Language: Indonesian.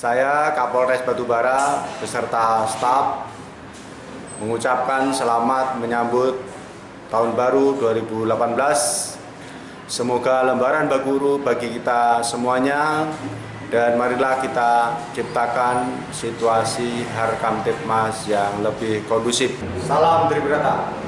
Saya Kapolres Batubara beserta staf mengucapkan selamat menyambut Tahun Baru 2018. Semoga lembaran baru bagi kita semuanya, dan marilah kita ciptakan situasi Harkamtipmas yang lebih kondusif. Salam Tribrata.